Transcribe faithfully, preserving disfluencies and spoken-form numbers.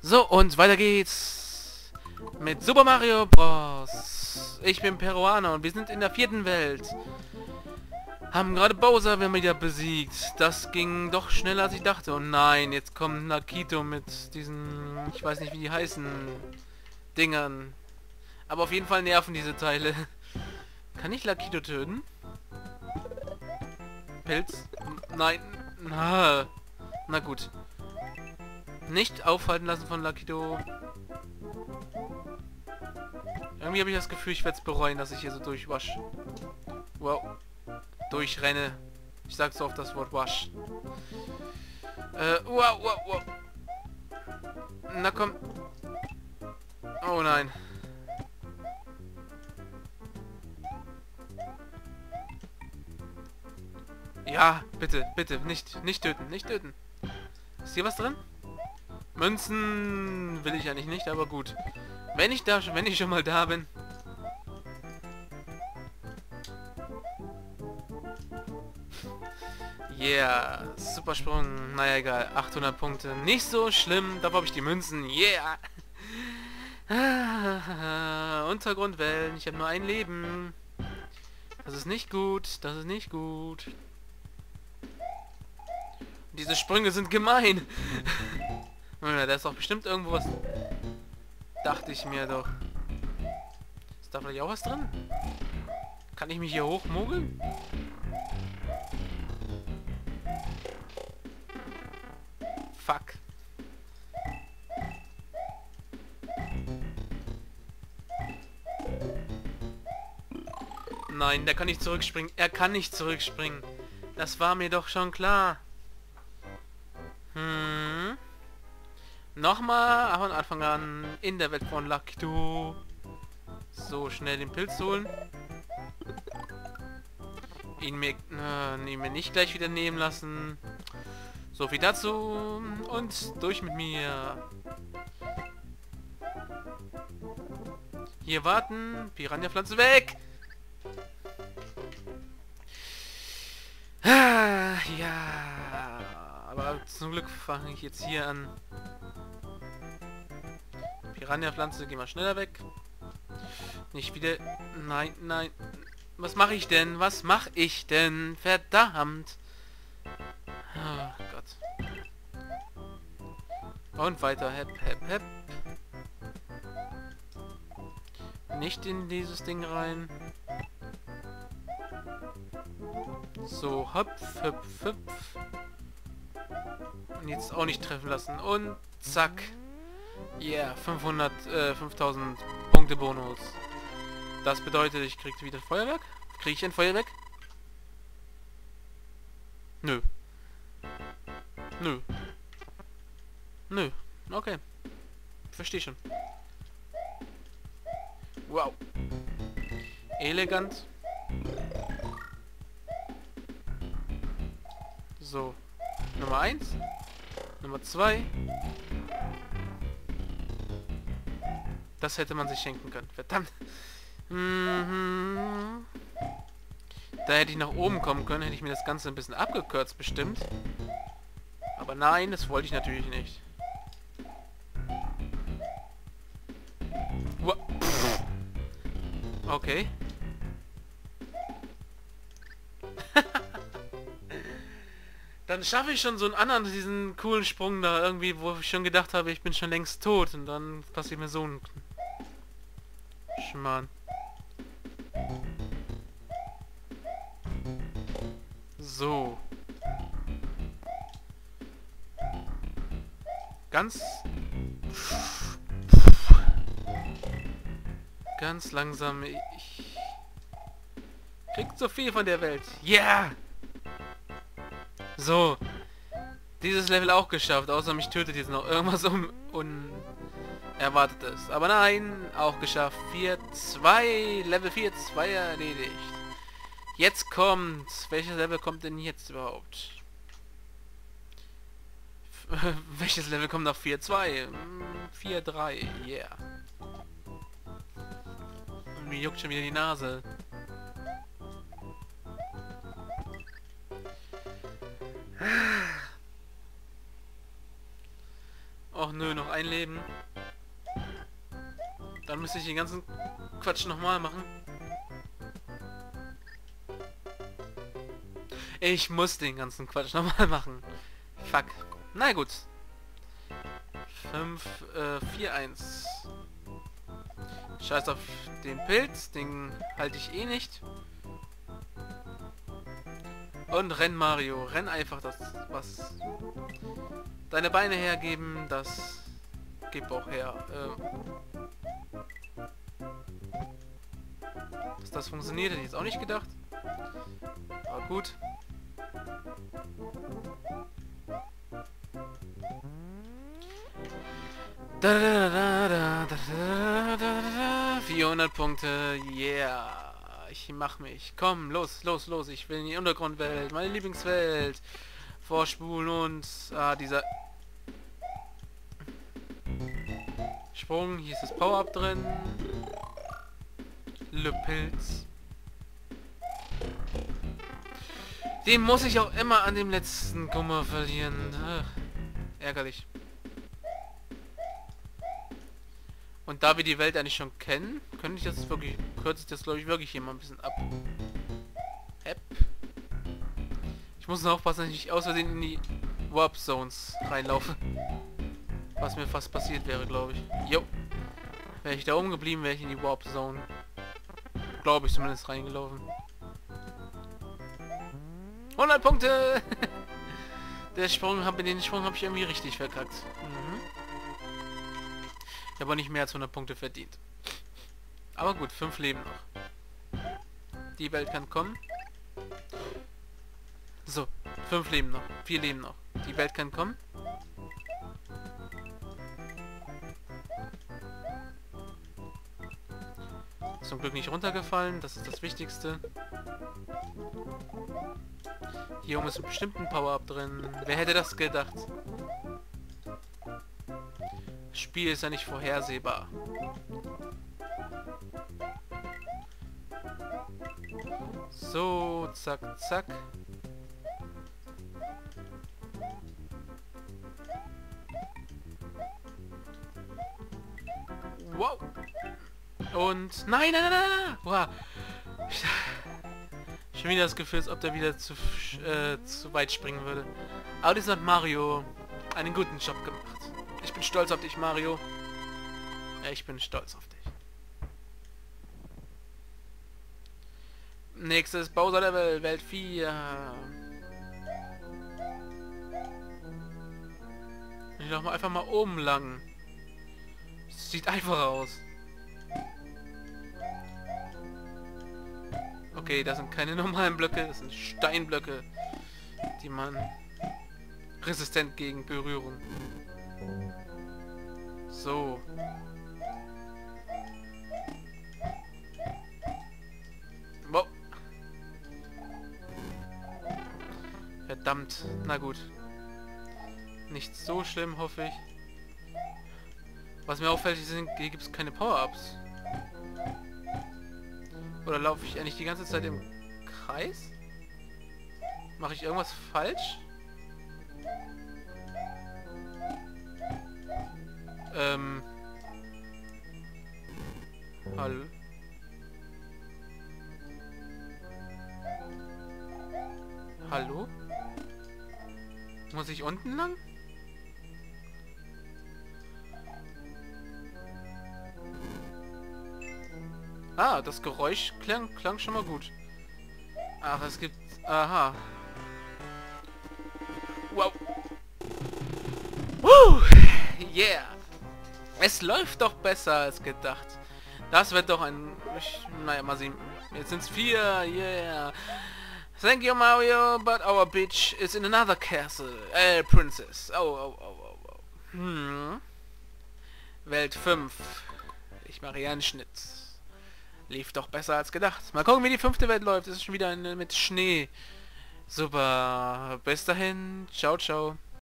So, und weiter geht's mit Super Mario Bros. Ich bin Peruaner und wir sind in der vierten Welt. Haben gerade Bowser wieder besiegt. Das ging doch schneller als ich dachte. Und nein, jetzt kommt Nakito mit diesen, ich weiß nicht wie die heißen, Dingern. Aber auf jeden Fall nerven diese Teile. Kann ich Nakito töten? Pilz? Nein. Na, na gut. Nicht aufhalten lassen von Nakito. Irgendwie habe ich das Gefühl, ich werde es bereuen, dass ich hier so durchwasch. Wow. Durchrenne. Ich sag so oft das Wort wasch. Äh, wow, wow, wow. Na komm. Oh nein. Ja, bitte, bitte, nicht, nicht töten, nicht töten. Ist hier was drin? Münzen will ich eigentlich nicht, aber gut. Wenn ich da, wenn ich schon mal da bin. Yeah, super Sprung. Naja, egal. achthundert Punkte. Nicht so schlimm. Dafür habe ich die Münzen. Yeah. Ah, Untergrundwellen. Ich habe nur ein Leben. Das ist nicht gut. Das ist nicht gut. Diese Sprünge sind gemein. Da ist doch bestimmt irgendwo was. Dachte ich mir doch. Ist da vielleicht auch was drin? Kann ich mich hier hochmogeln? Fuck. Nein, der kann nicht zurückspringen. Er kann nicht zurückspringen. Das war mir doch schon klar. Hm. Nochmal von Anfang an in der Welt von Nakito. So, schnell den Pilz holen. Ihn mir, äh, ihn mir nicht gleich wieder nehmen lassen. So viel dazu. Und durch mit mir. Hier warten. Piranha-Pflanze weg. Ah, ja. Aber zum Glück fange ich jetzt hier an. Piranha-Pflanze, geh mal schneller weg. Nicht wieder... Nein, nein. Was mache ich denn? Was mache ich denn? Verdammt. Oh Gott. Und weiter. Hep, hep, hep. Nicht in dieses Ding rein. So, hüpf, hüpf, hüpf. Und jetzt auch nicht treffen lassen. Und zack. Yeah, fünfhundert, äh, fünftausend Punkte Bonus. Das bedeutet, ich krieg wieder Feuerwerk. Krieg ich ein Feuerwerk? Nö. Nö. Nö. Okay. Verstehe schon. Wow. Elegant. So. Nummer eins. Nummer zwei. Das hätte man sich schenken können. Verdammt. Mhm. Da hätte ich nach oben kommen können, hätte ich mir das Ganze ein bisschen abgekürzt bestimmt. Aber nein, das wollte ich natürlich nicht. Ua- Okay. Dann schaffe ich schon so einen anderen, diesen coolen Sprung da irgendwie, wo ich schon gedacht habe, ich bin schon längst tot. Und dann passiert mir so ein Schmarrn. So. Ganz... Ganz langsam. Ich krieg so viel von der Welt. Yeah! So. Dieses Level auch geschafft. Außer mich tötet jetzt noch irgendwas um... Unerwartetes. Aber nein, auch geschafft. vier zwei. Level vier zwei erledigt. Jetzt kommt... Welches Level kommt denn jetzt überhaupt? Welches Level kommt nach vier zwei? vier drei. Yeah. Und mir juckt schon wieder die Nase. Ach nö, noch ein Leben. Dann müsste ich den ganzen Quatsch nochmal machen. Ich muss den ganzen Quatsch nochmal machen. Fuck. Na gut. fünf, vier, eins. Scheiß auf den Pilz, den halte ich eh nicht. Und renn, Mario, renn einfach das, was deine Beine hergeben, das gib auch her. Ähm, dass das funktioniert, hätte ich jetzt auch nicht gedacht. Aber gut. Da, da, da, da, da, da, da, da, vierhundert Punkte, yeah. Ich mach mich. Komm, los, los, los. Ich will in die Untergrundwelt, meine Lieblingswelt. Vorspulen und... Ah, dieser... Sprung, hier ist das Power-Up drin. Le Pilz. Den muss ich auch immer an dem letzten Gummer verlieren. Ach, ärgerlich. Und da wir die Welt eigentlich schon kennen, könnte ich das wirklich, kürze ich das glaube ich wirklich hier mal ein bisschen ab. App. Ich muss noch aufpassen, dass ich nicht aus Versehen in die Warp Zones reinlaufe. Was mir fast passiert wäre, glaube ich. Jo. Wäre ich da oben geblieben, wäre ich in die Warp Zone. Glaube ich zumindest reingelaufen. hundert Punkte! Der Sprung, hab, den Sprung habe ich irgendwie richtig verkackt. Mhm. Ich habe nicht mehr als hundert Punkte verdient. Aber gut, fünf Leben noch. Die Welt kann kommen. So, fünf Leben noch. Vier Leben noch. Die Welt kann kommen. Zum Glück nicht runtergefallen, das ist das Wichtigste. Hier oben ist bestimmt ein Power-Up drin. Wer hätte das gedacht? Das Spiel ist ja nicht vorhersehbar. So, zack, zack. Wow. Und... Nein, nein, nein, nein, nein. Wow. Schon wieder das Gefühl, als ob der wieder zu, äh, zu weit springen würde. Aber das hat Mario einen guten Job gemacht. Ich bin stolz auf dich, Mario. Ich bin stolz auf dich. Nächstes Bowser Level, Welt vier. Ich laufe mal einfach mal oben lang. Sieht einfacher aus. Okay, das sind keine normalen Blöcke, das sind Steinblöcke, die man resistent gegen Berührung. So. Wow. Verdammt. Na gut. Nicht so schlimm, hoffe ich. Was mir auffällt, hier gibt es keine Power-Ups. Oder laufe ich eigentlich die ganze Zeit im Kreis? Mache ich irgendwas falsch? Ähm. Hallo? Hallo? Muss ich unten lang? Ah, das Geräusch klang, klang schon mal gut. Ach, es gibt... Aha. Wow. Woo! Yeah. Es läuft doch besser als gedacht. Das wird doch ein... Ich, naja, mal sehen. Jetzt sind es vier. Yeah. Thank you, Mario, but our bitch is in another castle. Äh, Princess. Oh, oh, oh, oh, oh. Hm. Welt fünf. Ich mache hier einen Schnitt. Lief doch besser als gedacht. Mal gucken, wie die fünfte Welt läuft. Es ist schon wieder eine mit Schnee. Super. Bis dahin. Ciao, ciao.